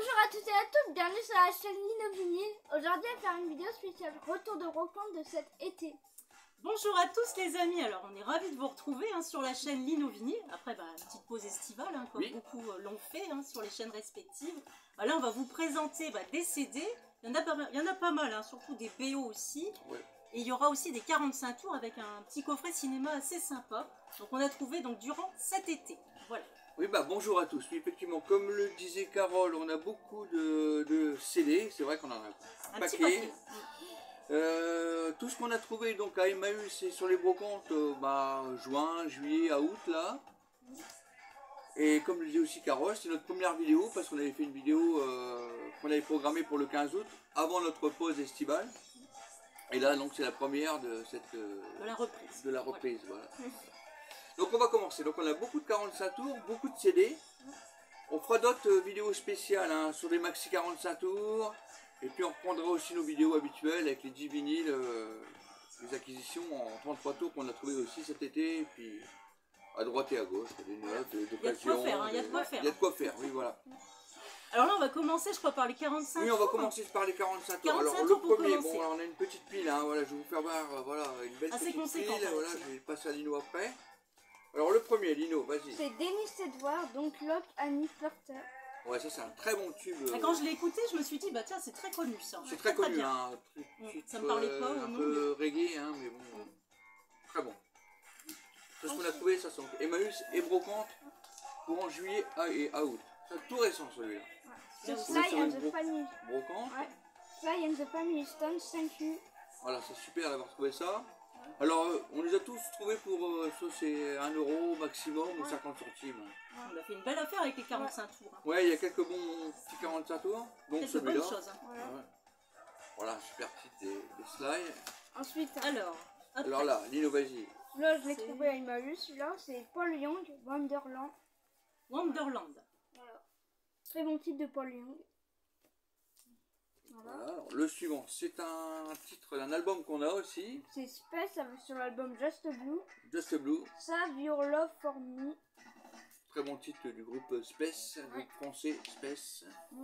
Bonjour à toutes et à tous, bienvenue sur la chaîne Lino Vinyle. Aujourd'hui, on va faire une vidéo spéciale retour de brocante de cet été. Bonjour à tous les amis, alors on est ravis de vous retrouver sur la chaîne Lino Vinyle. Après une petite pause estivale, comme beaucoup l'ont fait sur les chaînes respectives. Là on va vous présenter des CD, il y en a pas mal, surtout des BO aussi. Ouais. Et il y aura aussi des 45 tours avec un petit coffret cinéma assez sympa. Donc on a trouvé durant cet été. Voilà. Oui, bonjour à tous. Oui, effectivement, comme le disait Carole, on a beaucoup de CD. C'est vrai qu'on en a un paquet. Tout ce qu'on a trouvé donc à Emmaüs et sur les brocantes, juin, juillet, à août là. Et comme le disait aussi Carole, c'est notre première vidéo parce qu'on avait fait une vidéo qu'on avait programmée pour le 15 août, avant notre pause estivale. Et là, donc, c'est la première de la reprise. Voilà. Donc on va commencer. Donc on a beaucoup de 45 tours, beaucoup de CD. On fera d'autres vidéos spéciales sur des maxi 45 tours. Et puis on reprendra aussi nos vidéos habituelles avec les 10 vinyles, les acquisitions en 33 tours qu'on a trouvé aussi cet été. Et puis à droite et à gauche, des neufs, des occasions. Il y a de quoi faire. Il y a de quoi faire, oui voilà. Alors là on va commencer je crois par les 45 tours. Oui, on va commencer par les 45 tours. Alors le premier, on a une petite pile, voilà, je vais vous faire voir une belle petite pile. Voilà, je vais passer à Lino après. Alors le premier, Lino, vas-y. C'est Dennis Edward, donc Lock Annie Furter. Ouais, ça c'est un très bon tube. Quand je l'ai écouté, je me suis dit, tiens, c'est très connu ça. C'est très connu, ça me parlait pas. Un peu reggae, mais bon, très bon. Tout ce qu'on a trouvé, ça sont Emmaüs et Brocante pour en juillet et à août. C'est tout récent celui-là. C'est Sly and the Family. Brocante. Ouais. Sly and the Family Stone, thank you. Voilà, c'est super d'avoir trouvé ça. Alors, on les a tous trouvés pour, soit c'est 1 euro maximum ou 50 centimes. On a fait une belle affaire avec les 45 tours. Ouais, il y a quelques bons petits 45 tours, donc celui-là. Voilà, super petite des slides. Ensuite, alors là, Lino, vas-y. Là, je l'ai trouvé à Emmaüs, celui-là, c'est Paul Young, Wonderland. Wonderland. Voilà. Très bon titre de Paul Young. Voilà. Alors, le suivant, c'est un titre d'un album qu'on a aussi. C'est Space sur l'album Just Blue. Just Blue. Save Your Love for Me. Très bon titre du groupe Space, groupe français Space.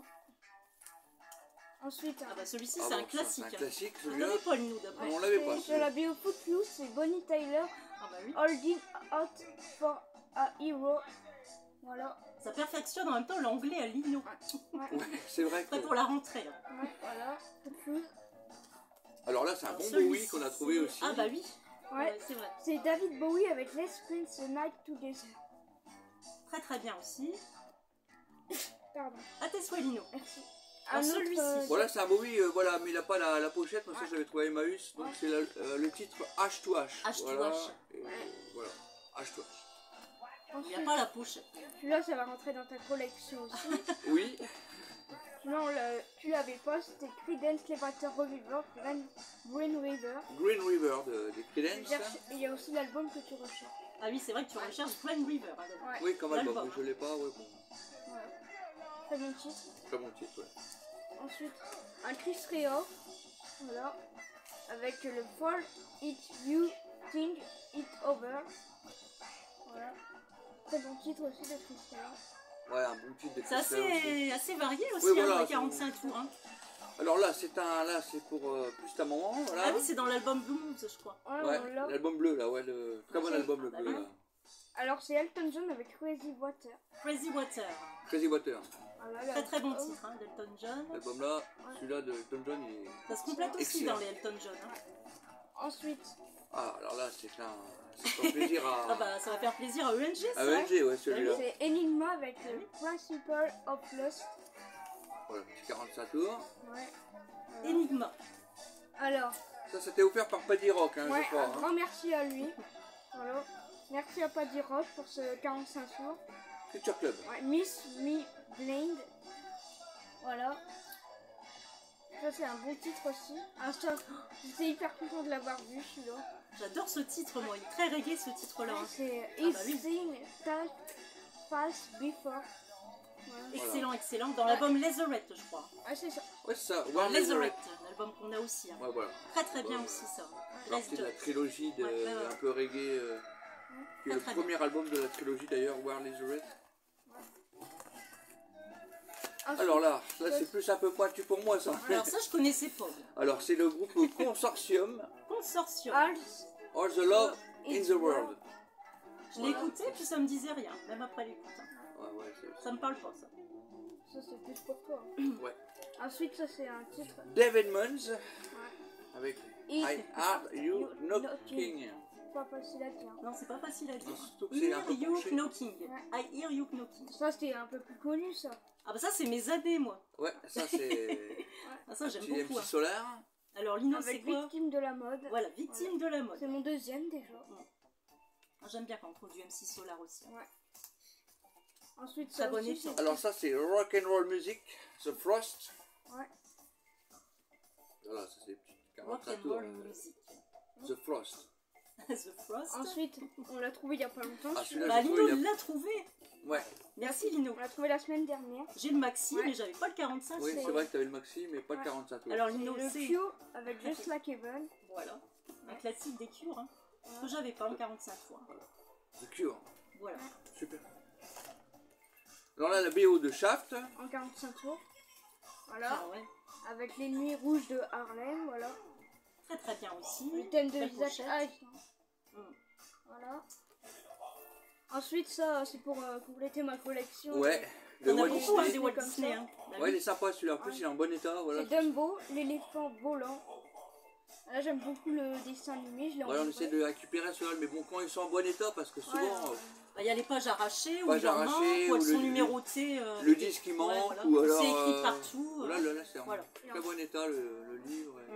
Ensuite, celui-ci c'est un classique. C'est un classique, on l'avait pas nous d'après. On l'avait pas. Sur la BO Footloose, c'est Bonnie Tyler. Holding Out for a Hero. Voilà. Ça perfectionne en même temps l'anglais à Lino. Ouais, c'est vrai. Prêt pour la rentrée. Là. Ouais, voilà. Footloose. Alors là, c'est un bon Bowie qu'on a trouvé aussi. Ah bah oui. Ouais, c'est vrai. C'est David Bowie avec Let's Spend the Night Together. Très très bien aussi. Pardon. À tes souhaits, Lino. Merci. Celui-ci. Voilà, c'est un Bowie, mais il n'a pas la pochette, mais ça je l'avais trouvé à Emmaüs. Donc c'est le titre H2H. H2H. Voilà, H2H. Il n'y a pas la pochette. Celui-là, ça va rentrer dans ta collection aussi. Oui. Non, tu l'avais pas, c'était Creedence Clearwater Revival, Green River. Green River de Creedence. Et il y a aussi l'album que tu recherches. Ah oui, c'est vrai que tu recherches Green River. Ouais. Oui, comme album, je l'ai pas, bon. Voilà. Très bon titre. Très bon titre, Ensuite, un Chris Rea, voilà, avec le Fall It You Think It Over. Voilà. Très bon titre aussi de Chris Rea. Ouais, un bon titre de Chris Rea. C'est assez varié aussi, les 45 tours. Alors là, c'est pour plus ta maman. Voilà. Ah oui, c'est dans l'album Blue, je crois. Ouais, l'album bleu, là, le très bon album le bleu. Là. Alors c'est Elton John avec Crazy Water. Crazy Water. Crazy Water. Voilà, très bon titre d'Elton John. L'album là, celui-là de Elton John, il est ça se complète aussi dans les Elton John. Ensuite. Ah, alors là, ça fait plaisir à... Ah bah, ça va faire plaisir à ENG, ça. À ENG, ouais, celui-là. C'est Enigma avec le Principle of Lust. Voilà, petit 45 tours. Ouais. Enigma. Alors. Ça, c'était offert par Paddy Rock, je crois. Un grand merci à lui. Voilà. Merci à Paddy Rock pour ce 45 tours. Future Club. Ouais, Miss Me Blind. Voilà. Ça c'est un bon titre aussi. J'étais hyper content de l'avoir vu celui-là. J'adore ce titre moi, il est très reggae ce titre-là. C'est It's Sing That Fast Before. Voilà. Excellent, excellent. Dans l'album Leatherette, je crois. Ah c'est ça. Ouais c'est ça. Leatherette, l'album qu'on a aussi. Ouais, voilà. Très très bien aussi ça. C'est la trilogie un peu reggae. Qui est le premier album de la trilogie d'ailleurs, War Leatherette. Ensuite, Alors là c'est plus un peu pointu pour moi ça. Alors ça, je connaissais pas. Alors c'est le groupe Consortium, Consortium. All All the Love in the World. Je l'ai écouté, puis ça me disait rien, même après l'écoute. Hein. Ouais, Ça me parle pas, ça. Ça c'est plus pour toi. Ouais. Ensuite, ça c'est un titre. Dave Edmonds avec I It- Heard You Knocking. Pas facile à dire. Non, c'est pas facile à dire. Surtout que c'est un Hear peu you penché. knocking. Ouais. I hear you knocking. Ça c'était un peu plus connu ça. Ah bah ça, c'est mes années, moi. Ouais, ça c'est Ah ça, j'aime un beaucoup. petit Hein. solaire. Alors Lino, c'est Avec quoi? Victime de la mode. Voilà, victime de la mode. C'est mon deuxième déjà. J'aime bien quand on trouve du MC Solar aussi. Ouais. Ensuite, Très ça bon aussi, effet. c'est- Alors ça c'est Rock and Roll Music, The Frost. Ouais. Voilà, ça c'est Rock 45 and tours. roll music. The Frost. The Frost. Ensuite, on l'a trouvé il y a pas longtemps. Ah, celui-là. celui-là, Bah j'ai Lino trouvé, l'a trouvé. Ouais, Merci Lino. On l'a trouvé la semaine dernière. J'ai le maxi, Ouais. mais j'avais pas le 45. oui, c'est- c'est vrai que t'avais le maxi, mais pas le Ouais. 45 tours. Alors C'est Lino, le c'est... Q avec Just Like Heaven. Voilà. Un classique des cures. Hein. Que j'avais pas en 45 fois. The Cure, Voilà. super. Alors là, la BO de Shaft. En 45 tours. Voilà. Ah ouais. Avec les nuits rouges de Harlem. Voilà. Très très bien aussi. Le thème de Belle Isaac pochette. Hayes. Mm. Voilà. Ensuite, ça, c'est pour compléter ma collection. Ouais, de On a Walt beaucoup hein, Disney. des Walt Comme Disney. ça. Hein. Bah Ouais, oui. il est sympa celui-là. En plus, il est en bon état. Voilà. C'est Dumbo, l'éléphant volant. Là, j'aime beaucoup le dessin animé. Je l'ai Voilà, on en essaie de récupérer ceux-là, mais bon, quand ils sont en bon état, parce que souvent, Ouais. Bah, il y a les pages arrachées, ou Pages il en manque, arrachées, ou elles ou sont le- numérotées. le disque qui manque, voilà. ou alors. C'est écrit partout. Là, c'est en Voilà. très bon état le livre. Mm.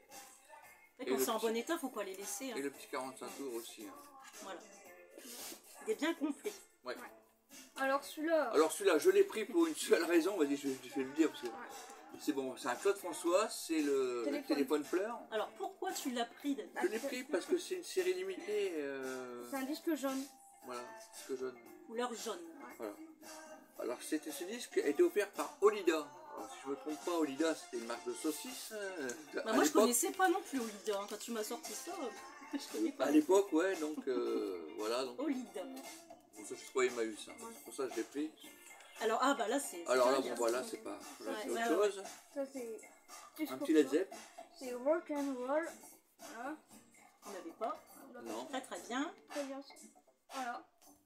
Et Et quand le c'est en petit- bon état, faut pas les laisser. Hein. Et le petit 45 tours aussi. Hein. Voilà. Il est bien complet. Ouais. Alors, celui-là. Alors celui-là, je l'ai pris pour une seule raison, vas-y, je vais le dire, parce que c'est bon, c'est un Claude François, c'est le téléphone fleur. Alors pourquoi tu l'as pris de... Je l'ai pris parce que c'est une série limitée, C'est un disque jaune. voilà, disque jaune. couleur jaune? Voilà. Alors ce disque a été offert par Olida. Alors si je me trompe pas, Olida c'était une marque de saucisses. Bah, à moi je l'époque. connaissais pas non plus Olida. Hein. Quand tu m'as sorti ça, je connais pas. À l'époque, ouais, donc voilà, donc Olida. bon, ça c'est trop Emmaüs, hein. C'est pour ça que je l'ai pris. Alors ah bah là c'est... Alors là, dingue, bon hein. voilà, c'est pas, là, c'est Ouais, autre ouais, chose. Ça, c'est. Un petit Led Zepp, C'est rock and roll. Voilà. On n'avait pas. non. Très très bien. Très bien. Voilà.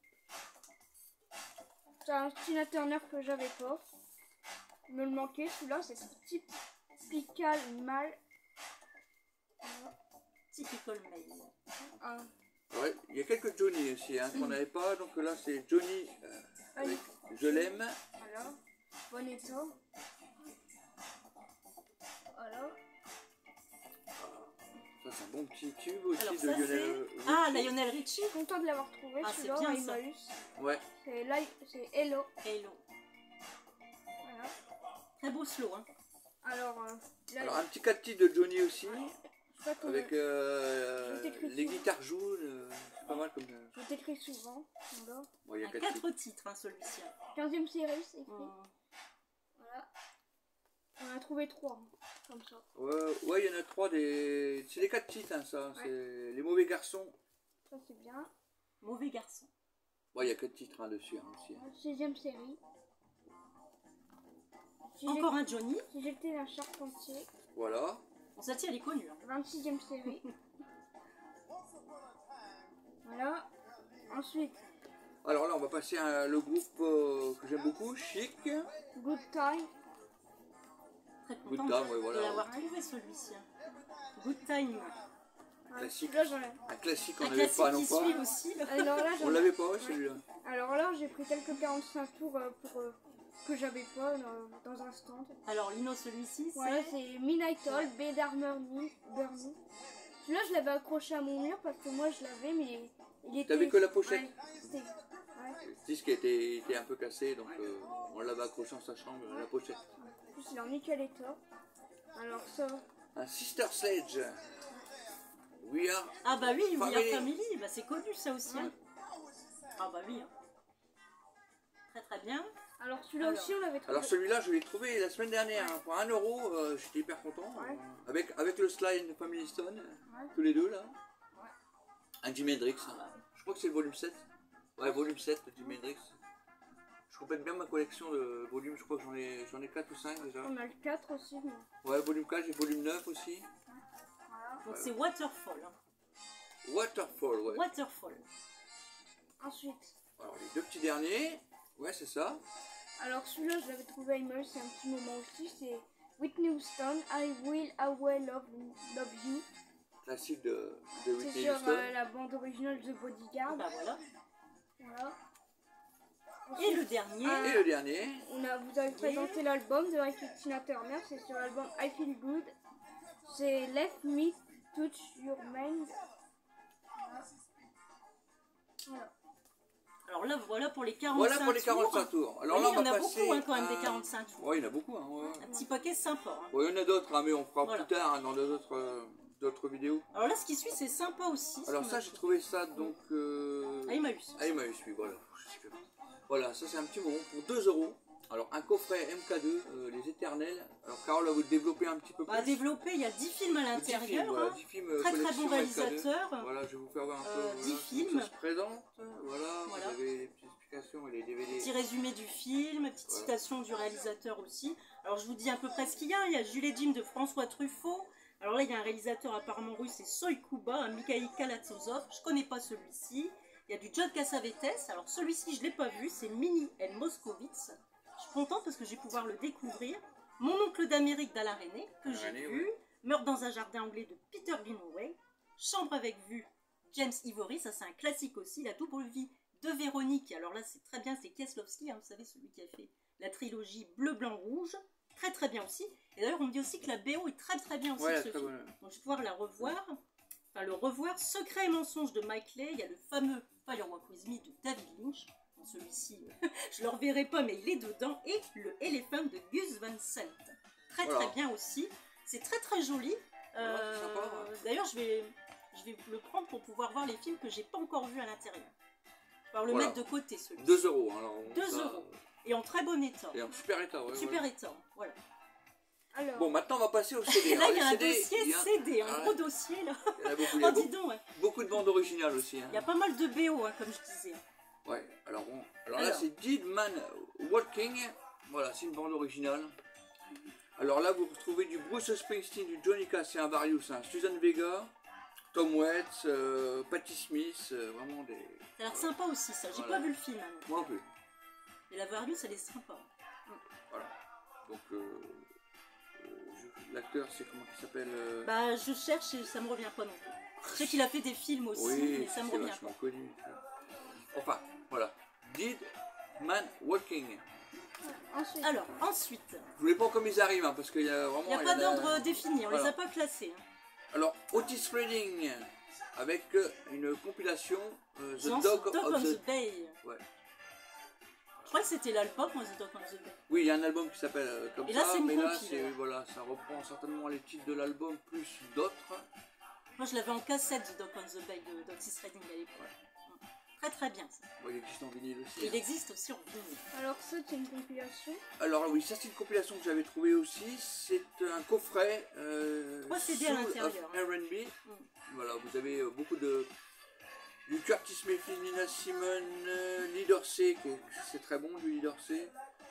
C'est un Tina Turner que j'avais pas. Il me le manquait. Celui-là, c'est Typical Mal. Voilà. Typical mail. Un- Ouais, il y a quelques Johnny aussi hein, qu'on n'avait pas, donc là c'est Johnny avec Je l'aime. Voilà. Bon état. Voilà. Ça c'est un bon petit tube aussi Alors de ça Lionel. c'est... Ah, Lionel Richie. Je suis content de l'avoir trouvé. Ah, c'est Celui-là, bien, en ça. Emmaüs. Ouais, C'est Hello. Hello. Voilà. Très beau slow. Hein. Alors, là, alors un petit 4 titres de Johnny aussi, je sais pas comment- avec Je t'écris les souvent. guitares jaunes, c'est pas mal comme. je t'écris souvent. Voilà. Bon, il y a Un 4 titres. 4 titres hein, celui-ci. 15e série, c'est écrit. Hum. Voilà. On a trouvé 3. Comme ça. Ouais, il y en a 3 des. C'est les 4 titres, hein, ça. C'est Les Mauvais Garçons. Ça, c'est bien. Mauvais garçon. Ouais, il y a 4 titres hein, dessus hein, aussi. 16e série. Si Encore un Johnny. Si j'étais un charpentier. Voilà. Bon, celle-ci elle est connue. Hein. 26e série. Voilà. Ensuite, Alors là, on va passer à le groupe que j'aime beaucoup, Chic. Good Time. Très Good content time, ouais, voilà. de l'avoir trouvé celui-ci. Hein. Good time. Classique. Celui-là, j'en ai. Un classique qu'on Un n'avait classique pas non qui pas. suit aussi. Là. Alors là, On j'en ai. l'avait pas, ouais, celui-là. Alors là, j'ai pris quelques 45 tours pour que j'avais pas dans un stand. Alors Lino celui-ci Voilà, c'est... c'est Midnight Oil, Bed Armor Burning. Celui-là, je l'avais accroché à mon mur parce que moi, je l'avais, mais il était... T'avais que la pochette. Ouais, c'était- ouais. Le disque était un peu cassé, donc on l'avait accroché en sa chambre, la pochette. En plus, il est en nickel état. Alors ça, Un Sister Sledge. We are. Ah bah oui, We Are Family. Family, bah, c'est connu ça aussi. Hein. Ah bah oui. Hein. Très très bien. alors celui-là Alors. aussi, on l'avait trouvé. Alors celui-là, je l'ai trouvé la semaine dernière hein, pour 1 euro. J'étais hyper content. Ouais. Avec le slide Family Stone, Ouais. tous les deux là. Un Jimi Hendrix. Hein. Je crois que c'est le volume 7. Ouais, volume 7 de Jimi Hendrix. je complète bien ma collection de volumes. Je crois que j'en ai 4 ou 5 déjà. On a le 4 aussi. Mais... Ouais, volume 4 et volume 9 aussi. Voilà. Donc c'est Waterfall. Hein. Waterfall, ouais. Waterfall. Ensuite, Alors les deux petits derniers, ouais c'est ça. alors celui-là, je l'avais trouvé à Emmaüs, c'est un petit moment aussi. C'est Whitney Houston, I Will Always Love You. Classique de C'est Whitney sur Houston. la bande originale de Bodyguard. Bah voilà. Voilà. Et le dernier. Et le dernier, Vous avez présenté l'album de Tina Turner, c'est sur l'album I Feel Good. C'est Let Me Touch Your Mind. Voilà. Alors là, voilà pour les 45 voilà pour les 45 tours. tours. Alors Oui, là, il y on en va a passer beaucoup hein, quand même à- des 45 tours. Ouais, il y en a beaucoup. Hein, ouais. Un petit paquet sympa. Hein. Ouais, il y en a d'autres, hein, mais on fera Voilà. plus tard hein, dans d'autres vidéos. Alors là, ce qui suit, c'est sympa aussi. ce Alors qu'on ça, a j'ai fait. trouvé ça donc... À Emmaüs. à Emmaüs, oui, voilà. Voilà, ça c'est un petit moment pour 2 €. Alors un coffret MK2, les éternels. Alors Carole va vous le développer un petit peu On va plus. développer, il y a 10 films à 10 l'intérieur. films, voilà, Hein. 10 films, Très très collection bon MK2. réalisateur. Voilà, je vais vous faire voir un peu 10 voilà, comment films. ça se présente. Voilà, Voilà. vous avez les petites explications et les DVD. Petit résumé du film, petite Voilà. citation du réalisateur aussi. Alors je vous dis à peu près ce qu'il y a. Il y a Jules et Jim de François Truffaut. Alors là, il y a un réalisateur apparemment russe, c'est Soy Kuba, un Mikhail Kalatozov. Je connais pas celui-ci. Il y a du John Cassavetes. Alors celui-ci, je l'ai pas vu, c'est Mini and Moskowitz. Je suis contente parce que je vais pouvoir le découvrir. Mon oncle d'Amérique d'Alain René, que j'ai René, vu. ouais. Meurt dans un jardin anglais de Peter Greenaway. Chambre avec vue, James Ivory, ça c'est un classique aussi. La double vie de Véronique. Alors là, c'est très bien, c'est Kieslowski, hein, vous savez, celui qui a fait la trilogie Bleu, Blanc, Rouge. Très très bien aussi. Et d'ailleurs, on me dit aussi que la BO est très très bien aussi Ouais, de ce très film. bonne. Donc je vais pouvoir la revoir. Enfin, le revoir. Secret et mensonge de Mike Leigh. Il y a le fameux Firewalk With Me de David Lynch. Bon, celui-ci, je ne le reverrai pas, mais il est dedans. Et le Elephant de Gus Van Sant. Très Voilà. très bien aussi. C'est très très joli. Voilà, c'est sympa, ouais. D'ailleurs, je vais le prendre pour pouvoir voir les films que j'ai pas encore vus à l'intérieur. Je vais pouvoir le Voilà. mettre de côté, celui-ci. 2 €. Alors, 2 ça- €. Et en très bon état. Et en super état, ouais. Super voilà. état, voilà. Alors, Bon, maintenant on va passer au CD. Et là, Alors, il y a les un dossier il y a- CD, un Ah, gros dossier là. Il y en a beaucoup, il y Oh, a dis donc, ouais. beaucoup de bandes originales aussi. Hein. Il y a pas mal de BO, hein, comme je disais. Ouais, alors bon. Alors là, Alors. c'est Dead Man Walking. Voilà, c'est une bande originale. Alors là, vous retrouvez du Bruce Springsteen, du Johnny Cash, c'est un Various, hein. Suzanne Vega, Tom Waits, Patti Smith, vraiment des. Ça a l'air sympa aussi, ça. J'ai Voilà. pas vu le film. Hein. Moi non plus. Mais la Various, elle est sympa. Voilà. Donc, l'acteur, c'est comment il s'appelle Bah, je cherche et ça me revient pas non plus. Je sais qu'il a fait des films aussi, oui, mais ça me c'est revient vachement pas. connu. Enfin, voilà. Dead Man Walking. ensuite, Alors, ensuite, Je voulais pas comme ils arrivent, hein, parce qu'il y a vraiment. il n'y a il y pas en d'ordre défini, on les Voilà. a pas classés. Hein. Alors, Otis Redding, avec une compilation The Genre, Dog Dog of on the... the Bay. Ouais. Je crois que c'était l'album, moi, The Dog on the Bay. Oui, il y a un album qui s'appelle comme Et ça, là, c'est une mais là, compile, c'est, alors. voilà, ça reprend certainement les titres de l'album plus d'autres. Moi, je l'avais en cassette, The Dog on the Bay de Otis Redding à l'époque. Très très bien. Ça. Bon, il existe en vinyle aussi. Et hein. il existe aussi en vinyle. alors ça, c'est une compilation. Alors oui, ça c'est une compilation que j'avais trouvée aussi. C'est un coffret 3 CD à Soul l'intérieur, of hein. R&B. Voilà, vous avez beaucoup de du Curtis Mayfield, Nina Simone, Lee Dorsey, c'est très bon du Lee Dorsey.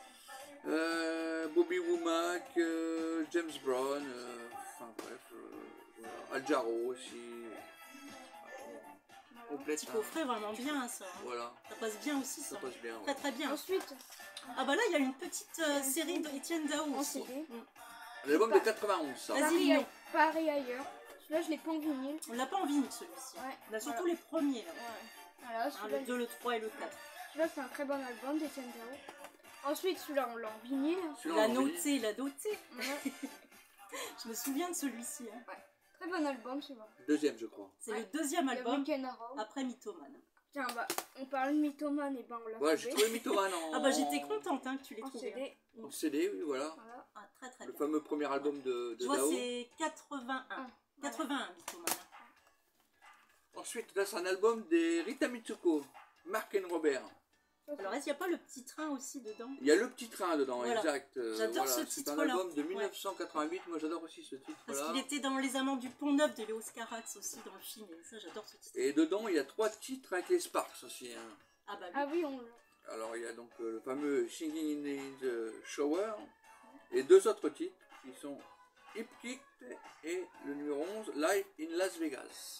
Bobby Womack, James Brown, enfin bref, voilà. Al Jarreau aussi. Complète. Petit hein. coffret vraiment bien, hein, ça. Hein. Voilà, Ça passe bien aussi, ça. ça passe bien. Très ouais. très bien. Ensuite, Ah bah là, il y a une petite série d'Étienne Dao en aussi. CD. L'album de 91, ça. Vas-y. non. Paris ailleurs. Celui-là, je l'ai pas en vinyle. On l'a pas en vinyle celui-ci. Ouais, On a surtout voilà. les premiers là. Voilà, Hein, celui-là, le 2, le 3 et le 4. celui-là, c'est un très bon album d'Etienne Dao. Ensuite, celui-là, on l'a en vinyle. Il Celui-là, a on l'a noté, il a noté. Ouais, Je me souviens de celui-ci. Hein. très bon album, celui-là. Deuxième, je crois. C'est Ouais. le deuxième Il y a album Weekend Arrow. après Mythoman. Tiens, bah, on parle de Mythoman, et ben on l'a Ouais, j'ai trouvé. trouvé Mythoman en... Ah bah j'étais contente hein, que tu l'aies En trouvé. hein. CD. en CD, oui, voilà. Voilà. Ah, très très Le bien. fameux premier album de Je vois Dao. c'est 81. Ah, 81 Mythoman. hein. Ensuite, là, c'est un album des Rita Mitsuko, Mark and Robert. Alors est-ce qu'il n'y a pas le petit train aussi dedans? Il y a le petit train dedans, Voilà. exact. J'adore ce C'est un titre-là. album de Ouais. 1988. Moi, j'adore aussi ce Parce titre-là. qu'il était dans Les Amants du Pont Neuf de Léo Scarax aussi dans le film. Et ça j'adore ce titre. Et dedans, il y a 3 titres avec les Sparks aussi. Hein. Ah bah oui. Ah oui, on l'a. Alors il y a donc le fameux Singing in the Shower et deux autres titres qui sont Hip Kick et le numéro 11 Live in Las Vegas.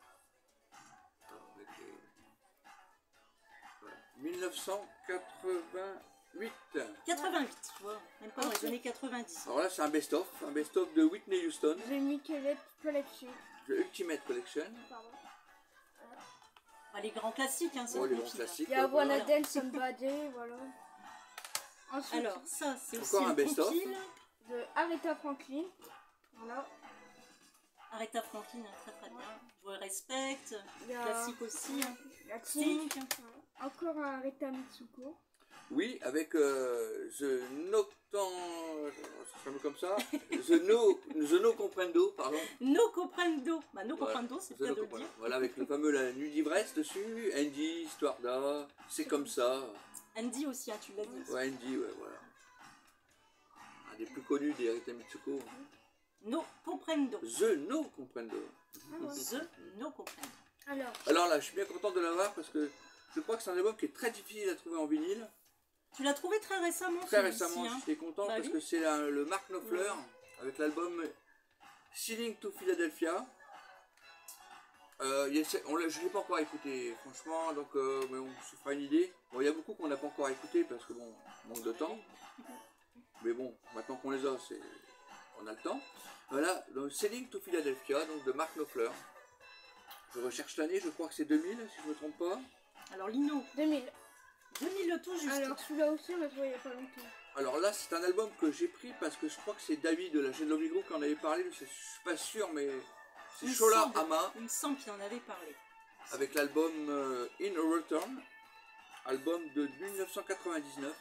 Avec voilà. 1988. 88, tu vois, même pas dans les années 90. Alors là c'est un best-of de Whitney Houston, The Immaculate Collection. The Ultimate Collection. Pardon. Ah, les grands classiques, hein, c'est Oh, le les bons compil, classiques. Il y a Voilà. Wanna Dance Somebody, voilà. Ensuite, Alors, ça, c'est aussi Encore un le best-of. compil. de Aretha Franklin. Voilà. Aretha Franklin, très très bien. Je vous respecte. Il y a Classique aussi. Hein. la Tink. Stink. Encore un Aretha Mitsuko. Oui, avec The Noctan... Ça s'appelle comme ça. The No Comprendo, pardon. No Comprendo. Bah, No Voilà. Comprendo, c'est The le cas No de le Comprendo. dire. Voilà, avec le fameux La Nuit d'Ivresse dessus. Andy, Stuarda, C'est comme ça. Andy aussi, hein, tu l'as dit. Ouais, Andy, ouais, voilà. Un des plus connus des Rita Mitsuko. No Comprendo. The No Comprendo. The No Comprendo. Alors, Alors là, je suis bien content de l'avoir parce que je crois que c'est un album qui est très difficile à trouver en vinyle. Tu l'as trouvé très récemment, Très celui-ci, récemment, hein. j'étais content Bah parce oui. que c'est le Mark Knopfler avec l'album Sealing to Philadelphia. Je ne l'ai pas encore écouté, franchement, donc mais on se fera une idée. Bon, il y a beaucoup qu'on n'a pas encore écouté parce que bon, manque de temps. Mais bon, maintenant qu'on les a, on a le temps. Voilà, donc Sealing to Philadelphia, donc de Mark Knopfler. Je recherche l'année, je crois que c'est 2000, si je ne me trompe pas. Alors, Lino, 2000. 2000 le tout juste. Alors, celui-là aussi, on l'a trouvé il n'y a pas longtemps. Alors là, c'est un album que j'ai pris parce que je crois que c'est David de la chaîne Lovely Group qui en avait parlé, mais je suis pas sûr, mais c'est Il me Shola semble- Ama Il me semble qu'il en avait parlé. avec l'album In a Return, album de 1999.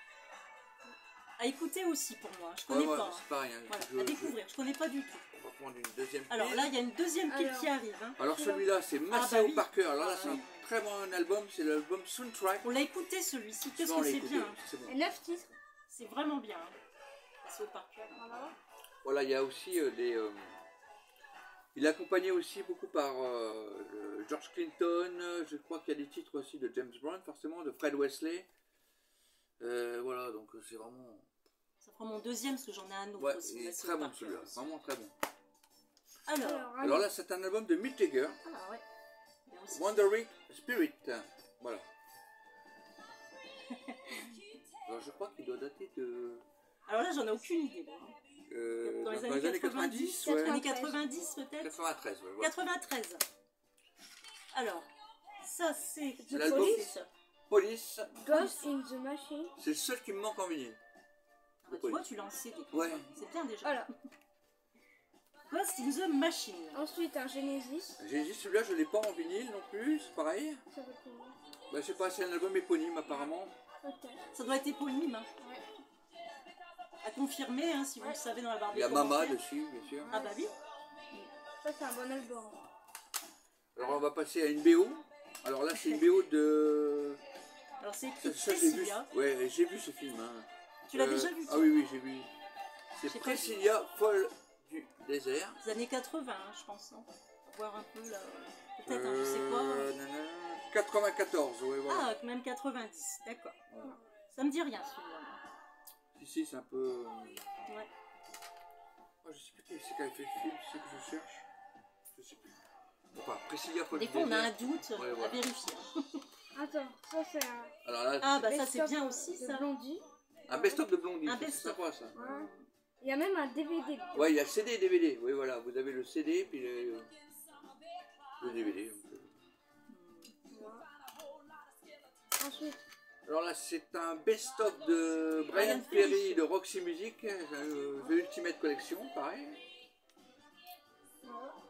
À écouter aussi pour moi. Je connais Ouais, pas. c'est pareil. Hein. Voilà, à découvrir. Je connais pas du tout. On va prendre une deuxième pile. Alors là, il y a une deuxième pile Alors. qui arrive. Hein. Alors celui-là, c'est Maceo bah oui. Parker. Alors là, Ah c'est oui. un très bon album, c'est l'album Soundtrack. On l'a écouté celui-ci. Qu'est-ce On que l'a c'est écouté, bien. Hein. c'est bon. Et 9 titres. C'est vraiment bien. Hein. C'est au parc. Voilà. Voilà, il y a aussi des... il est accompagné aussi beaucoup par George Clinton, je crois qu'il y a des titres aussi de James Brown, forcément, de Fred Wesley. Voilà, donc c'est vraiment... Ça fera mon deuxième parce que j'en ai un autre Ouais, aussi. il Là, est c'est très au bon parc. celui-là, vraiment très bon. Alors, Alors là, c'est un album de Mick Jagger, ah ouais. Il y a aussi- Wandering Spirit. Voilà. Alors je crois qu'il doit dater de... Alors là, j'en ai aucune idée. Bon. Dans les années 90, ouais. années 90 peut-être. 93, ouais, voilà. 93. Alors, ça c'est... C'est l'album ça. Police, Ghost in the Machine. c'est le seul qui me manque en vinyle. Ah bah, tu vois, tu l'as en CD. Ouais. C'est bien déjà. Voilà. Ghost in the Machine. Ensuite, un Genesis. J'ai dit celui-là, je l'ai pas en vinyle non plus, c'est pareil. Ça va comment? Bah, je sais pas, c'est un album éponyme apparemment. Peut-être. Ça doit être éponyme. Hein. Ouais. À confirmer, hein, si vous Ouais. le savez dans la barre Il y a des Mama commentaires. dessus, bien sûr. Ah bah oui. Ça, c'est un bon album. Alors on va passer à une BO. Alors là, c'est une BO de... Alors c'est écrit Ça, j'ai vu. Priscilla. Ouais, j'ai vu ce film. Hein. Tu l'as déjà vu Ah toi oui, oui, j'ai vu. C'est J'ai pas Priscilla, folle du désert. Les années 80, hein, je pense. Non voir un peu là. Peut-être, hein, je sais pas. Nanana, 94, ouais, voilà. Ah, même 90, d'accord. Voilà. Ça me dit rien celui-là. Si, c'est un peu... Ouais. Oh, je sais plus qui c'est qui avait fait le film, c'est que je cherche. Je sais plus. Enfin, Priscilla, folle Des du fois, on a un désert. doute Ouais, à voilà. vérifier. Attends, ça, c'est un. Alors là, Ah, bah ça, best-of c'est bien aussi, de ça. Blondie. un best-of de Blondie, Un ça, c'est best-of. sympa ça. Voilà. Il y a même un DVD. dedans. Ouais, il y a le CD et DVD. Oui, voilà, vous avez le CD puis le DVD. Voilà. Ensuite, Alors là, c'est un best-of de Brian Brian Ferry Ferry. de Roxy Music, The Ultimate Collection, pareil. voilà.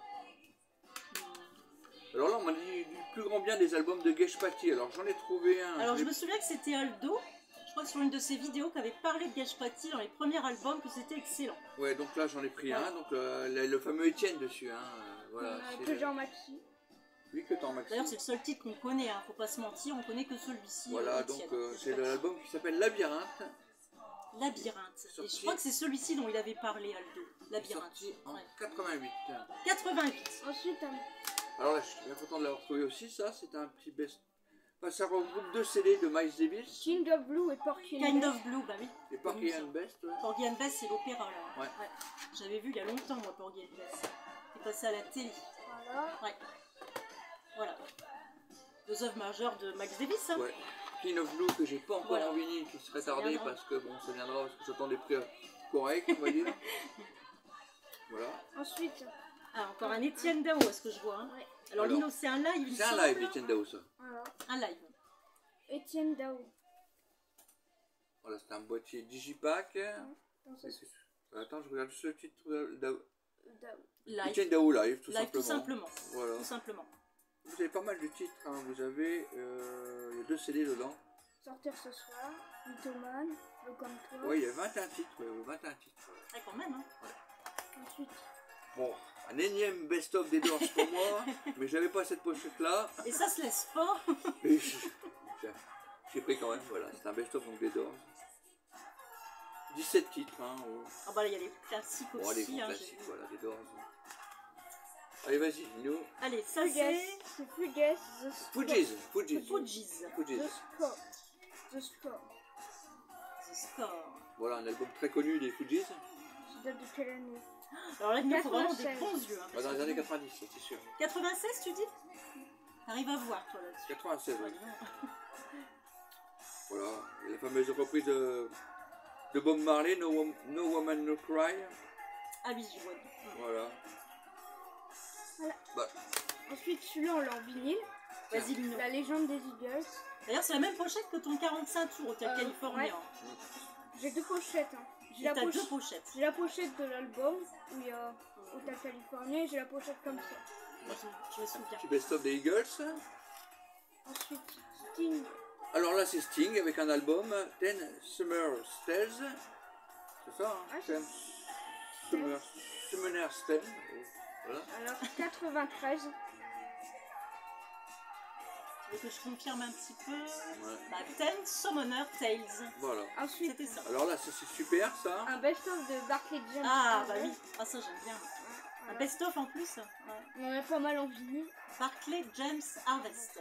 Alors là, on m'a dit du plus grand bien des albums de Geshpati. Alors j'en ai trouvé un. Alors, je l'ai- me souviens que c'était Aldo. Je crois que sur une de ses vidéos qui avait parlé de Gashpati dans les premiers albums, que c'était excellent. Ouais, donc là j'en ai pris Voilà. un. Donc le fameux Étienne dessus. Hein. Voilà, c'est Que le- Jean Maxi. Oui, que t'en Maxime. D'ailleurs, c'est le seul titre qu'on connaît, hein. Faut pas se mentir, on connaît que celui-ci. Voilà, Étienne. donc c'est l'album qui s'appelle Labyrinthe. Labyrinthe. Et Sorti- je crois que c'est celui-ci dont il avait parlé, Aldo. Labyrinthe. Sorti en Ouais. 88. 88. Ensuite, un. Alors là, je suis bien content de l'avoir trouvé aussi. Ça, c'est un petit best. Bah, ça regroupe 2 CD de Miles Davis Kind of Blue et Porky and Kind Bess. of Blue, bah oui. et Porky and Best. Ouais. Porgy and Bess, c'est l'opéra là. Ouais. J'avais vu il y a longtemps, moi, Porgy and Bess. C'est passé à la télé. Voilà. Ouais. Voilà. 2 œuvres majeures de Miles Davis. Hein. Ouais. King of Blue que j'ai pas encore Voilà. en vinyle, qui serait Ça tardé viendra. parce que bon, ça viendra parce que j'attends des prix corrects, on va dire. Voilà. Ensuite, Ah, encore un Étienne Dao, est-ce que je vois. Hein. ouais. Alors, Alors, Lino, c'est un live, il me C'est un semble. live, Etienne Dao, ça. Voilà. Un live. Etienne Dao. Voilà, c'est un boîtier Digipack. Dans ce Attends, je regarde ce titre. Dao. Live. Etienne Dao Live, tout Live, simplement. tout simplement. Voilà. Tout simplement. Vous avez pas mal de titres, hein. Vous avez il y a 2 CD dedans. Sortir ce soir. Mythoman. Le comme toi. Ouais, il y a 21 titres. Ouais, 21 titres. Ouais, quand même. Hein. Ensuite, Bon, un énième best-of des Doors pour moi, mais j'avais pas cette pochette-là. Et ça se laisse pas. Et j'ai pris quand même, voilà, c'est un best-of donc des Doors. 17 titres, hein. Ah bah là, il y a les classiques Bon, les aussi. grands Hein, classiques, voilà, des Doors. Allez, vas-y, Lino. Allez, ça Fugazi. c'est C'est Fugazi. The Score. Fugees. Fugees. Fugees. The Score. The Score. The Score. Voilà, un album très connu des Fugees. Ça date de quelle année? Alors là, il nous faut vraiment des 96. bons yeux. Hein, Dans les années 90, ça, c'est sûr. 96, tu dis? T'arrives à voir, toi, là-dessus. 96, Ouais, oui. dis donc. Voilà, il y a la fameuse reprise de Bob Marley, No Woman No Cry. Ah oui, je vois. Voilà. Voilà. Bah, Ensuite, celui-là, on l'a en vinyle. Vas-y, Lino. La légende des Eagles. D'ailleurs, c'est la même pochette que ton 45 tours au Californien. ouais. J'ai 2 pochettes. Hein. J'ai Et la, t'as 2 pochettes. j'ai la pochette de l'album où il y a Hotel California et j'ai la pochette comme ça. Moi, je me souviens. petit best-of des Eagles. Ensuite, Sting. Alors là, c'est Sting avec un album, Ten Summer Tales. C'est ça, hein? Ah, Ten Summer's Tales. Voilà. Alors, 93. Tu veux que je confirme un petit peu? Ouais. Bah, 10 Summoner Tales. Voilà. Ensuite, C'était ça. Alors là, ça, c'est super, ça. un best-of de Barclay James. Ah, bah oui. Ah, ça, j'aime bien. Un Voilà. best-of en plus. Ouais. On en a pas mal en vinyle. Barclay James Harvest.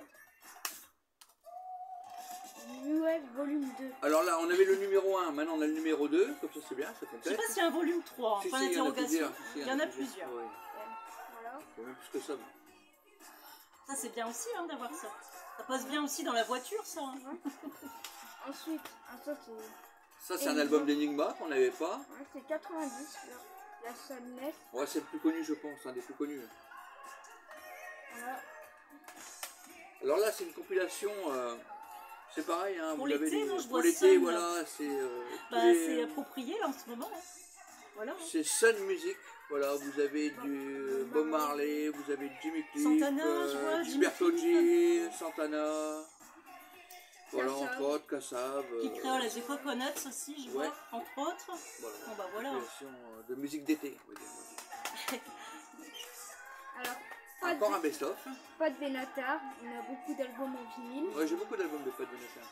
US volume 2. Alors là, on avait le numéro 1, maintenant on a le numéro 2, comme ça c'est bien, ça Je sais complète. pas s'il y a un volume 3, Si, point si, il y en a d'interrogation. plusieurs. Si, Il y en a plusieurs. Ouais, Voilà. il y a même plus que ça. Ça, c'est bien aussi hein, d'avoir ça. Ça passe bien aussi dans la voiture, ça. Hein. Ensuite, ça c'est Ça, c'est un album d'Enigma qu'on n'avait pas. ouais, c'est 90. La Sadness. Ouais, c'est le plus connu, je pense, un des plus connus. Voilà. Alors là, c'est une compilation, c'est pareil, hein, Pour vous avez l'été, non, je pour vois l'été, Sun. voilà, c'est Bah, tous les- c'est approprié là en ce moment. Hein. Voilà. hein. c'est Sun Music, voilà, vous avez du Bob Marley, vous avez Jimmy Cliff, Santana, je vois, Jimmy Gilberto Cliff. G, Santana, voilà, Kassav. entre autres, Kassav. Qui créole les Coconuts aussi, je vois, ouais. entre autres. Voilà, Bon, bah, voilà. compilation, de musique d'été, on va dire. Alors, pas Encore un de, best-of. pas de Benatar. On a beaucoup d'albums en vinyle. Ouais, j'ai beaucoup d'albums de Fat Benatar.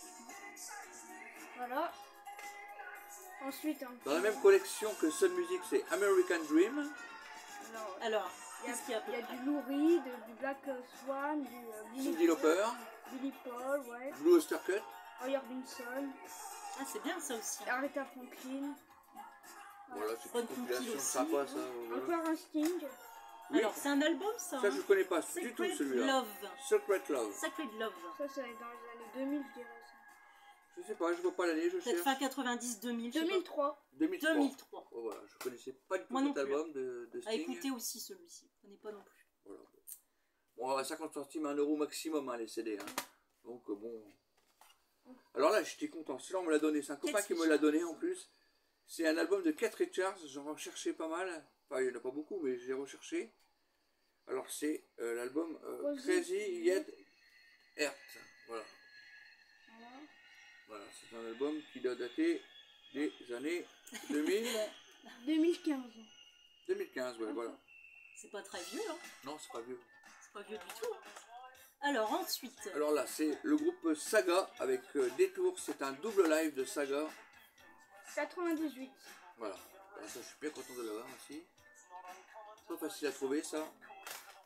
Voilà. Ensuite, hein, Dans la même collection que Sun Music, c'est American Dream. alors, Alors, il y a, qu'est-ce qu'il y a à peu il y a près du Lou Reed, du Black Swan, du Cyndi Lauper, Billy Paul, ouais. Blue Oyster Cult. Roy Orbison, Ah, c'est bien ça aussi. hein. Aretha Franklin. Voilà, c'est Bonne une compile compilation aussi. sympa, ça. Voilà. Encore un Sting. Oui, Alors, c'est un album ça. ça, hein. je connais pas du tout Sacred celui-là. Love. Secret Love. Sacred Love. Ça, c'est dans les années 2000, je dirais ça. Je sais pas, je vois pas l'année, je Peut-être cherche. fin 90-2000. 2003. 2003. 2003. Oh, voilà, je connaissais pas du tout Moi non cet plus. album de À Sting. écouter aussi celui-ci. Je connais pas non plus. Voilà. Bon, à 50 centimes, 1 euro maximum, hein, les CD. Hein. Donc, bon. Alors là, j'étais content. Celui-là, on me l'a donné. C'est un copain Keith qui me l'a donné en plus. C'est un album de Keith Richards. J'en recherchais pas mal. Enfin, il n'y en a pas beaucoup, mais j'ai recherché. Alors, c'est l'album Crazy Yet Earth. Voilà. Voilà. Voilà, c'est un album qui doit dater des années 2000, 2015. 2015, ouais, voilà. C'est pas très vieux, hein. Non, c'est pas vieux. C'est pas vieux du tout. hein. Alors ensuite, Alors là, c'est le groupe Saga avec Détour. C'est un double live de Saga. 98. Voilà. Alors ça, je suis bien content de l'avoir aussi. Pas facile à trouver, ça.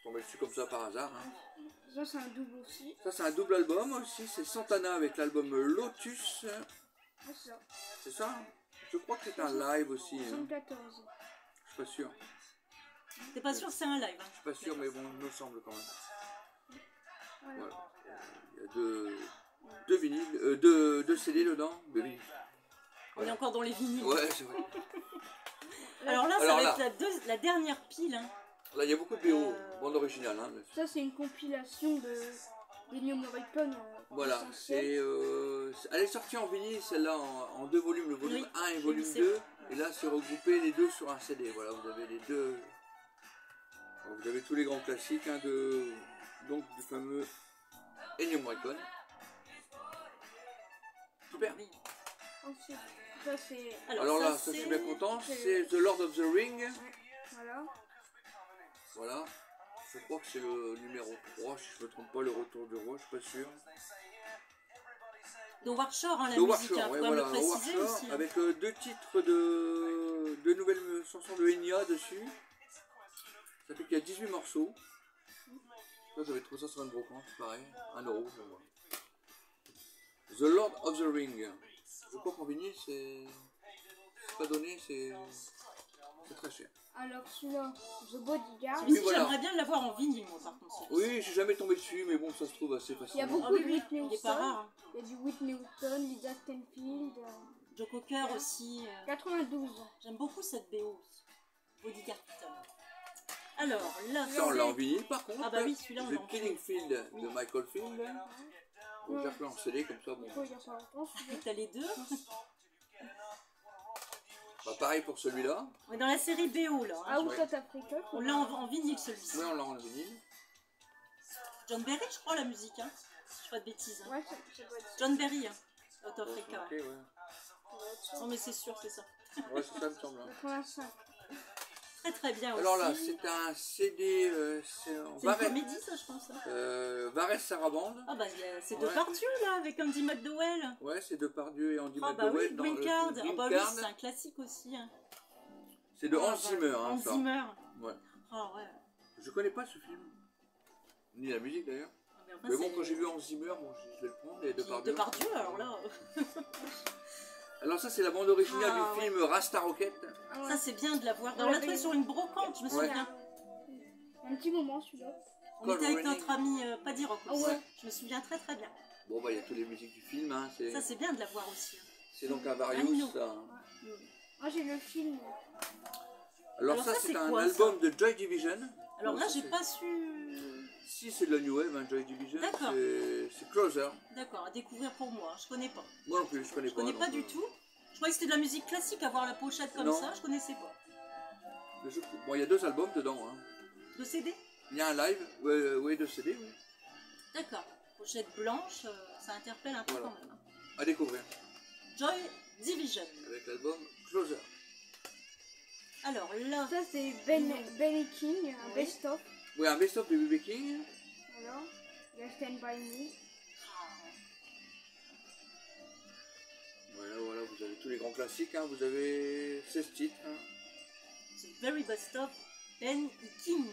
tombé dessus comme ça par hasard. Hein. Ça, c'est un double aussi. Ça, c'est un double album aussi. C'est Santana avec l'album Lotus. Ah, c'est ça. C'est ça? Je crois que c'est un live aussi. Hein. 114. Je suis pas sûr. T'es pas sûr que c'est un live? Hein. Je suis pas sûr, mais bon, il me semble quand même. Voilà. Voilà. Il y a deux vinyles, deux CD dedans. Deux vinyles. On est encore dans les vinyles. Ouais, c'est vrai. Alors là, ça Alors va là. être la dernière pile. Hein. Là, il y a beaucoup de BO, bande originale. Hein. Ça, c'est une compilation d'Ennio Morricone. Voilà, essentiel. elle est sortie en vinyle, celle-là en deux volumes, le volume Oui, 1 et j'ai volume vu, 2. Et là, c'est regroupé les deux sur un CD. Voilà, vous avez les deux. Alors, vous avez tous les grands classiques hein, donc du fameux Ennio Morricone. Super. Oui. Ensuite, ça, c'est. Alors là, ça je suis bien content, c'est The Lord of the Ring. Voilà. Voilà. Je crois que c'est le numéro 3, si je ne me trompe pas, le retour du roi, je suis pas sûr. De Warshore, hein, la De musique, Warshore, hein, ouais, faut voilà, le préciser Warshore, aussi. Hein. avec deux titres de nouvelles chansons de Enya dessus. Ça fait qu'il y a 18 morceaux. Là, j'avais trouvé ça sur une brocante, pareil, 1 €. The Lord of the Ring. Je crois qu'en vinyle, c'est pas donné, c'est très cher. Alors, celui-là, The Bodyguard. Celui-ci, voilà. j'aimerais bien l'avoir en vinyle, moi, par contre. Oui, j'ai jamais tombé dessus, mais bon, ça se trouve assez Il y a facilement. beaucoup Ah oui, de oui, Whitney il est pas Houston. rare. Hein. Il y a du Whitney Houston, Lisa Stanfield. Joe Cocker aussi. 92. J'aime beaucoup cette BO aussi. Bodyguard. Alors, là, Ça, on l'a en vinyle par contre. Ah bah oui, celui-là, on l'a en The Killing Field de Michael Field. Bon, j'ai repris en CD comme ça. Bon. Faut dire ça longtemps, celui-là. t'as les deux. Bah, pareil pour celui-là. On est dans la série BO, là. Hein. Out of Africa. On l'a en vinyle, celui-ci. Oui, on l'a en vinyle. John Berry, je crois, la musique. Hein. Je fais pas de bêtises. Hein. Ouais, ça doit être John Berry, hein. Out of Africa. Ok, ouais. ça. Non, mais c'est sûr, c'est ça. Ouais, c'est ça, me semble. Hein. 85. Très, très bien aussi. Alors là, c'est un CD. C'est C'est une comédie, ça, je pense. Hein. Varese Sarabande. Ah bah, c'est de Ouais. Depardieu, là, avec Andy McDowell. Ouais, c'est Depardieu et Andy Ah bah oui, McDowell dans Green le Card. film Ah bah Green oui, Card. c'est un classique aussi. Hein. C'est de Ah Hans bah, Zimmer. Hein, Hans ça. Zimmer. Ouais. Ah ouais. Je connais pas ce film. Ni la musique d'ailleurs. Ah, mais enfin, Mais bon, c'est- quand j'ai vu Hans Zimmer, bon, je vais le prendre. Et Depardieu. Depardieu, alors là. Alors ça, c'est la bande originale Ah, du ouais. film Rasta Rocket. Ah ouais. Ça, c'est bien de l'avoir. On On l'a l'avait trouvé eu. sur une brocante, je me Ouais. souviens. Un petit moment, celui-là. On était avec Running. notre ami Paddy Rock Ah aussi. ouais. Je me souviens très très bien. Bon, bah, il y a toutes les musiques du film. Hein. Ça, c'est bien de l'avoir aussi. Hein. C'est donc un Various. Rhino. Ça. Moi, j'ai le film. Alors Alors ça, ça, c'est c'est un quoi, album de Joy Division. Alors Bon, là, ça, j'ai c'est- pas su. Si, c'est de la New Wave, hein, Joy Division. D'accord. C'est Closer. D'accord, à découvrir pour moi. Je connais pas. Moi non plus, je connais Je pas. connais pas donc, du tout. Je croyais que c'était de la musique classique, avoir la pochette comme Non. ça. Je connaissais pas. Bon, il y a 2 albums dedans. Hein. De CD. Il y a un live, ouais, de CD, oui. D'accord. Pochette blanche, ça interpelle un peu Voilà. quand même. Hein. À découvrir. Joy Division. Avec l'album Closer. Alors là, Ça, c'est Ben King, un Oui. best-of. Oui, un best-of de B.B. King. Voilà. Il y a Stand By Me. Voilà, vous avez tous les grands classiques. Hein. Vous avez 16 titres. Hein. The Very Best of Ben King.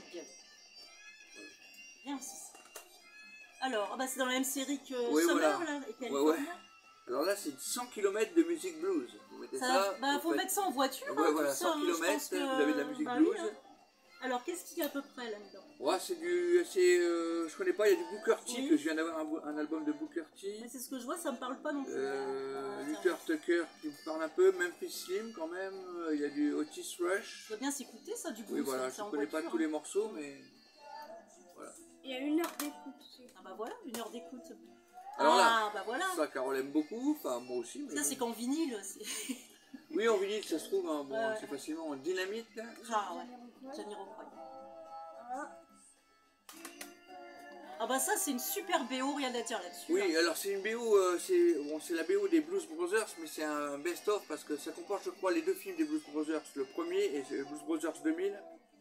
Bien aussi. Ça. Alors, ah bah c'est dans la même série que Oui, Summer, voilà. là, et Ouais, California. Alors là, c'est 100 km de musique blues. Vous mettez ça. Ça, bah, vous faut faites- mettre ça en voiture. Ouais, hein, voilà, tout ça, 100 hein, je km, pense que- vous avez de la musique bah blues. oui, hein. Alors, qu'est-ce qu'il y a à peu près là-dedans? Ouais, je connais pas, il y a du Booker T, Oui. que je viens d'avoir un album de Booker T. Mais c'est ce que je vois, ça me parle pas non plus. Luther Tucker qui me parle un peu, Memphis Slim quand même, il y a du Otis Rush. Ça doit bien s'écouter ça du Oui, blues. voilà, c'est je en connais pas voiture, tous hein. les morceaux, mais voilà. Il y a 1 heure d'écoute aussi. Ah bah voilà, 1 heure d'écoute. Alors là, Ah bah voilà. ça, Carole aime beaucoup, enfin moi aussi. Mais Ça bon. c'est qu'en vinyle. c'est- Oui, en vinyle, ça se trouve, hein, bon, Ouais. c'est facilement en dynamite. Ah ouais, Voilà. Jamiroquai. Voilà. Ah bah ça c'est une super BO, rien à dire là-dessus. Oui, hein. alors c'est une BO, c'est la BO des Blues Brothers, mais c'est un best-of parce que ça comporte, je crois, les 2 films des Blues Brothers, le premier et le Blues Brothers 2000.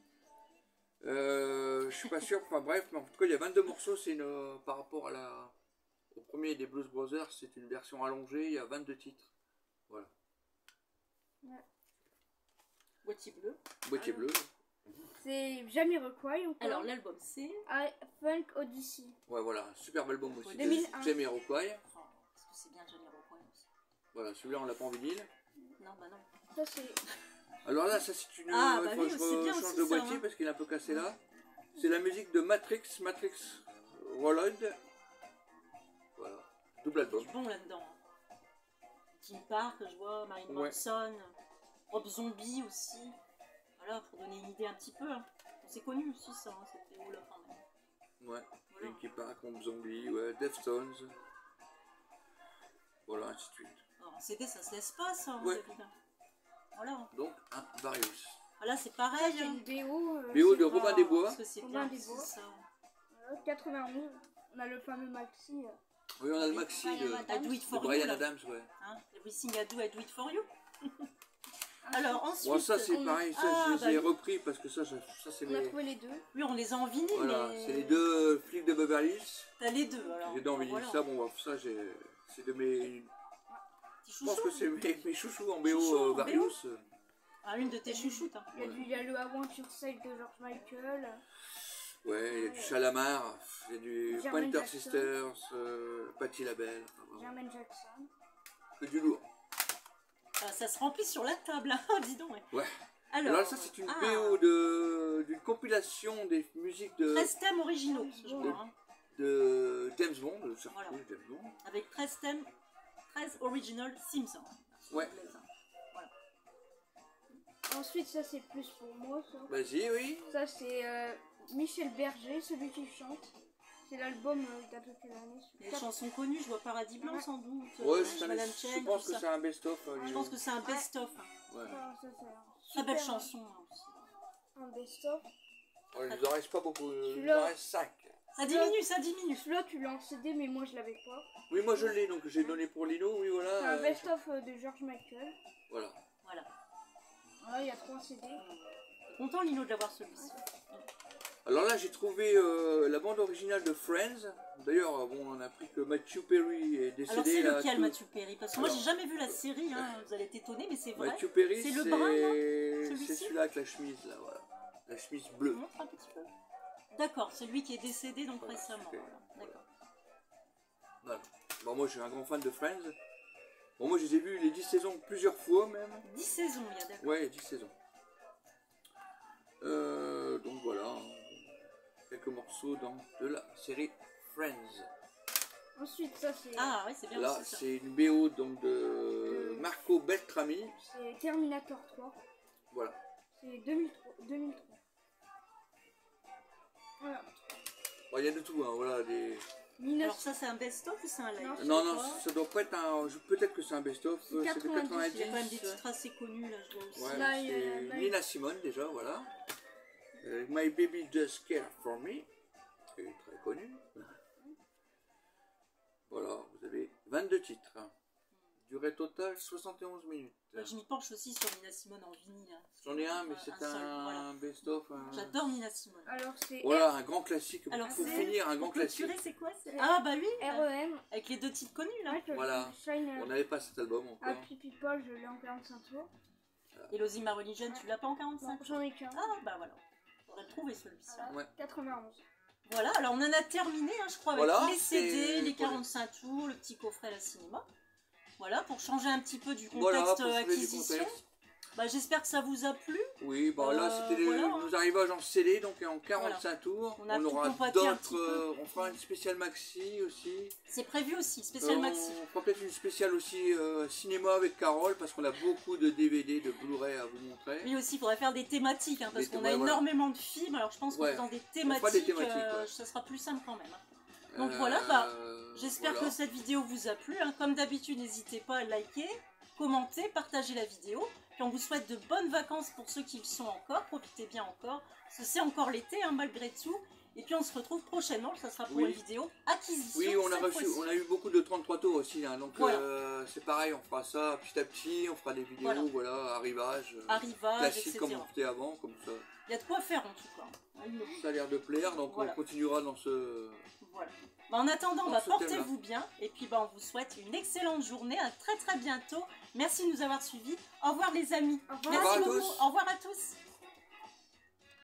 Je suis pas sûr, enfin bref, mais en tout cas, il y a 22 morceaux, c'est par rapport au premier des Blues Brothers, c'est une version allongée, il y a 22 titres. Voilà. Boîtier bleu. Boîtier bleu. C'est Jamiroquai encore. Alors l'album c'est... Funk Odyssey. Ouais, voilà, super bel album aussi. 2001. Jamiroquai. Oh, est-ce que c'est bien Jamiroquai aussi? Voilà, celui-là on l'a pas en vinyle. Non, bah non. Ça c'est... Alors là, ça c'est une. Ah, bah faut oui, que je c'est bien change aussi, de ça, boîtier hein. parce qu'il est un peu cassé là. C'est la musique de Matrix Reload. Voilà, double Il y a album. du bon là-dedans. Kim Park, je vois, Marilyn Ouais. Manson, Rob Zombie aussi. Voilà, pour donner une idée un petit peu. Hein. C'est connu aussi ça, hein, c'était où là quand même. Ouais, Voilà. Linkin Park, Rob Zombie, ouais, Deftones. Voilà, ainsi de suite. Alors, en CD, ça se laisse pas ça, hein, Ouais. David. Voilà. Donc, un Various. Ah, là, c'est Ça pareil. c'est Hein. une BO. BO de c'est Robin pas- des Bois. Parce que c'est Robin bien des aussi, Bois. ça. 91. On a le fameux maxi. Oui, on a le maxi Brian de, Adams. I Do It de For Brian You, là. Adams, ouais. Hein, Everything I Do It For You. Alors, ensuite... Bon, ça c'est on- pareil, ça Ah, je les ai bah oui. repris parce que ça c'est On a les. trouvé les deux. Oui, on les a en vinyle, Voilà, mais... c'est les deux flics de Beverly Hills. T'as les deux, alors. J'ai dans vinyle, Voilà. ça, bon, bah, ça c'est de mes. Petit Je pense chouchou. que c'est mes chouchous en BO Chouchou en Various. Ah, une de tes chouchoutes. Hein. Il y a le Aventure Side de George Michael. Ouais, il y a du Chalamar, il y a du Jermaine Pointer Jackson. Sisters, Patti LaBelle, enfin, vraiment, Jermaine Jackson. que du lourd. Ah, ça se remplit sur la table, hein. Dis donc. Ouais. Ouais. Alors, Alors ça c'est une ah, BO d'une compilation des musiques 13 thèmes originaux, je vois, hein. de James Bond, le circuit Voilà. James Bond. Avec 13 thèmes, 13 original themes. Hein. Ouais. Anglaise, hein. Voilà. Ensuite, ça c'est plus pour moi. Ça, Vas-y, oui. ça c'est Michel Berger, celui qui chante. C'est l'album d'à peu près l'année. Les chansons connues, je vois Paradis Blanc sans doute. Ouais, c'est Madame je Chen, pense tout que ça. c'est un best-of. Je pense que c'est un best-of. Hein. Ouais. Ah, ça, c'est Très belle super, chanson hein, aussi. Un best-of. Ouais, il nous en reste pas beaucoup, il nous Celui-là- en reste 5. Ça diminue, ça diminue. Celui-là, tu l'as en CD, mais moi je l'avais pas. Oui, moi je l'ai, donc j'ai donné pour Lino, oui, C'est voilà. un best-of de George Michael. Voilà. Voilà. Voilà, il y a 3 CD. Content Lino de l'avoir celui-ci. Alors là, j'ai trouvé la bande originale de Friends. D'ailleurs, bon, on a appris que Matthew Perry est décédé. Alors c'est là, lequel tout- Matthew Perry? Parce que moi Alors- j'ai jamais vu la série, hein. Vous allez être étonnés, mais c'est vrai. Matthew Perry, C'est le brun, là Celui-ci c'est celui-là avec la chemise, là, voilà. La chemise bleue. Montre un petit peu. D'accord, celui qui est décédé donc Voilà, récemment. super. Voilà. D'accord. Voilà. Bon, moi, je suis un grand fan de Friends. Bon, moi, je les ai vus les 10 saisons plusieurs fois, même. 10 saisons, il y a d'accord. Ouais, 10 saisons. Donc voilà, quelques morceaux de la série Friends. Ensuite, ça c'est Ah oui, c'est bien Là, aussi ça. c'est une BO donc de Marco Beltrami. c'est Terminator 3. Voilà. C'est 2003. Voilà. Bon, il y a de tout, hein, voilà. Des... Alors ça c'est un best-of ou c'est un live? Non, Je sais Non, non, pas. ça doit pas être un. Peut-être que c'est un best-of. C'est C'est de 90, Il y a quand même 90. des titres assez connus là, je vois aussi. Ouais, Là, il y a- c'est là, il- Nina Simone déjà, voilà. My Baby Just Care For Me, qui est très connu. Voilà, vous avez 22 titres. Durée totale 71 minutes. Moi, je m'y penche aussi sur Nina Simone en vinyle. Hein. J'en ai un, mais c'est seul, voilà. un best-of. J'adore Nina Simone. Alors c'est Voilà, un grand classique. Alors, Pour c'est- finir, un grand Pour clôturer, classique. c'est quoi C'est- Ah bah oui, REM. avec les deux titres connus là. Ouais, Voilà. Shine On n'avait pas cet album encore. Happy People, je l'ai en 45 tours. Et Lozima Religion, tu l'as pas en 45? Non, j'en ai qu'un. Ah bah voilà, faudrait le trouver celui-ci. Voilà, Ouais. 91. Voilà, alors on en a terminé, hein, je crois, avec Voilà, les CD, c'est- les 45 tours, le petit coffret à la cinéma. Voilà, pour changer un petit peu du contexte Voilà, pour sauver du acquisition. contexte. Bah, j'espère que ça vous a plu. Oui, bah là c'était voilà, hein. nos arrivages en CD, donc en 45 tours. On a tout aura compacté un petit d'autres. peu. On fera une spéciale maxi aussi. C'est prévu aussi, spécial maxi. On fera peut-être une spéciale aussi cinéma avec Carole, parce qu'on a beaucoup de DVD, de Blu-ray à vous montrer. Oui aussi, il faudrait faire des thématiques, hein, parce Des- qu'on ouais, a voilà. énormément de films, alors je pense qu'en Ouais. faisant des fera thématiques, des thématiques, ouais. ça sera plus simple quand même. Hein. Donc voilà, bah, j'espère que cette vidéo vous a plu. Hein. Comme d'habitude, n'hésitez pas à liker, commenter, partager la vidéo. Puis on vous souhaite de bonnes vacances pour ceux qui le sont encore. Profitez bien encore, parce que c'est encore l'été hein, malgré tout. Et puis on se retrouve prochainement, ça sera pour Oui. une vidéo acquisition. Oui, cette on a eu beaucoup de 33 tours aussi, hein, donc Voilà. c'est pareil, on fera ça petit à petit, on fera des vidéos, voilà, arrivage, Arrivage, classique etc. comme on faisait avant, comme ça. Il y a de quoi faire en tout cas. Ça a l'air de plaire, donc Voilà. on continuera dans ce... Voilà. Bah, en attendant, Dans bah, ce portez-vous bien. Et puis bah, on vous souhaite une excellente journée. À très très bientôt. Merci de nous avoir suivis. Au revoir les amis. Au revoir. Merci Au revoir à beaucoup. tous. Au revoir à tous.